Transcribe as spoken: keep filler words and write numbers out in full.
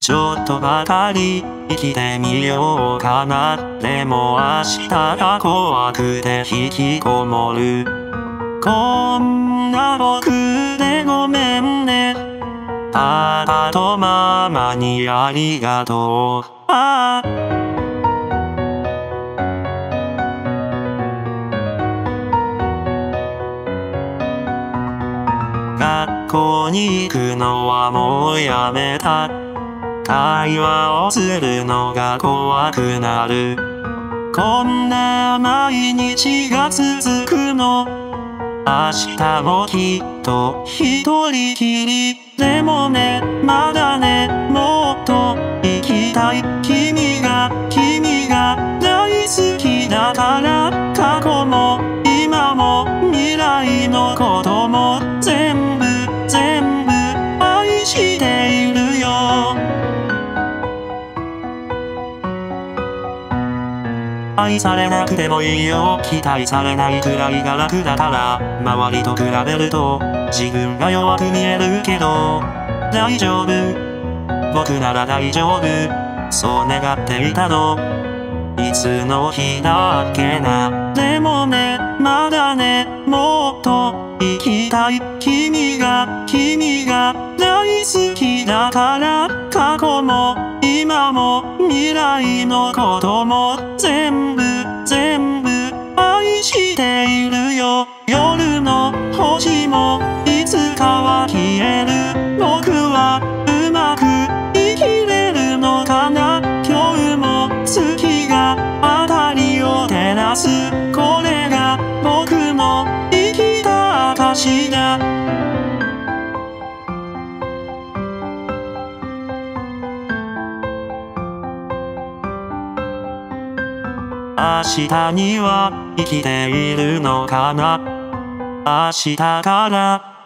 ちょっとばかり生きてみようかな。でも明日が怖くて引きこもる。こんな僕でごめんね。パパとママにありがとう。ああ学校に行くのはもうやめた。会話をするのが怖くなる。こんな毎日が続くの。明日もきっと一人きり。でもね、まだね、もっと生きたい。君が、君が大好きだから。過去も今も未来のことも全部全部愛しているよ。愛されなくてもいいよ。期待されないくらいが楽だから。周りと比べると自分が弱く見えるけど大丈夫、僕なら大丈夫。そう願っていたの。いつの日だっけな。でもね、まだね、もっと生きたい。君が、君が大好きだから。過去も今も未来のことも全部全部愛しているよ。夜の星もいつかは消える。僕はうまく生きれるのかな。今日も月が辺りを照らす。これが僕の生きた証だ。明日には生きているのかな。明日から